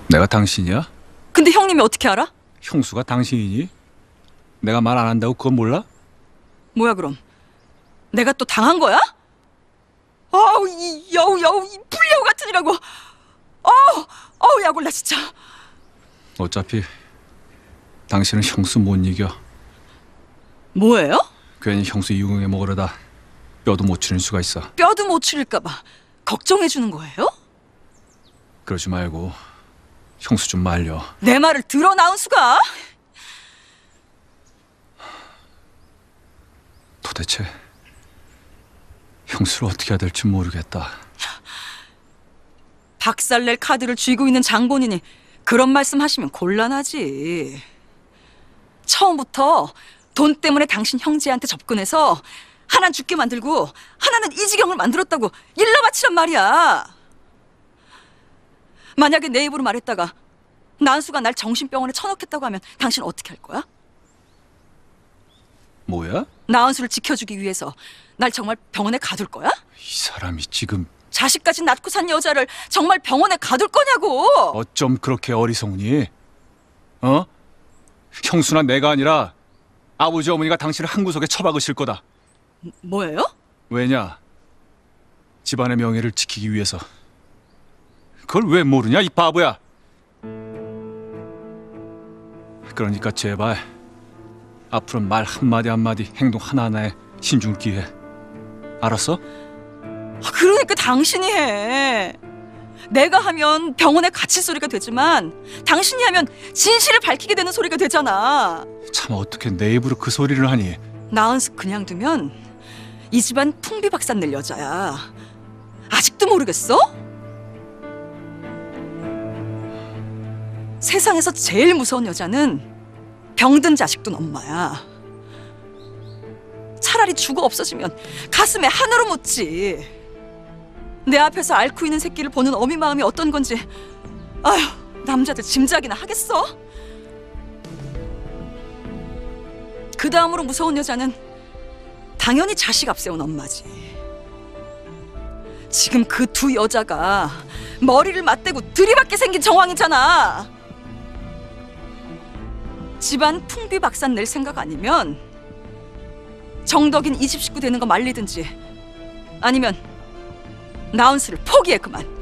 내가 당신이야? 근데 형님이 어떻게 알아? 형수가 당신이니? 내가 말 안 한다고 그건 몰라? 뭐야 그럼? 내가 또 당한 거야? 아우 이 여우 이 불려우 같으니라고. 아우 야골라 진짜. 어차피 당신은 형수 못 이겨. 뭐예요? 괜히 형수 이용해 먹으려다 뼈도 못 추릴 수가 있어. 뼈도 못 추릴까 봐 걱정해 주는 거예요? 그러지 말고 형수 좀 말려. 내 말을 들어 나은수가? 도대체 형수를 어떻게 해야 될지 모르겠다. 박살낼 카드를 쥐고 있는 장본인이 그런 말씀 하시면 곤란하지. 처음부터 돈 때문에 당신 형제한테 접근해서 하나는 죽게 만들고 하나는 이 지경을 만들었다고 일러 바치란 말이야. 만약에 내 입으로 말했다가 난수가 날 정신병원에 쳐넣겠다고 하면 당신 어떻게 할 거야? 뭐야? 나은수를 지켜주기 위해서 날 정말 병원에 가둘 거야? 이 사람이 지금 자식까지 낳고 산 여자를 정말 병원에 가둘 거냐고. 어쩜 그렇게 어리석니? 어? 형수나 내가 아니라 아버지 어머니가 당신을 한 구석에 처박으실 거다. 뭐예요? 왜냐? 집안의 명예를 지키기 위해서. 그걸 왜 모르냐 이 바보야. 그러니까 제발 앞으로 말 한마디 한마디 행동 하나하나에 신중을 기해. 알았어? 그러니까 당신이 해. 내가 하면 병원에 갇힐 소리가 되지만 당신이 하면 진실을 밝히게 되는 소리가 되잖아. 참 어떻게 내 입으로 그 소리를 하니? 나은수 그냥 두면 이 집안 풍비박산 낼 여자야. 아직도 모르겠어? 세상에서 제일 무서운 여자는 병든 자식 둔 엄마야. 차라리 죽어 없어지면 가슴에 한으로 묻지. 내 앞에서 앓고 있는 새끼를 보는 어미 마음이 어떤 건지 아휴, 남자들 짐작이나 하겠어? 그 다음으로 무서운 여자는 당연히 자식 앞세운 엄마지. 지금 그 두 여자가 머리를 맞대고 들이받게 생긴 정황이잖아. 집안 풍비박산 낼 생각 아니면 정덕인 이 집 식구 되는 거 말리든지 아니면 나은수를 포기해 그만.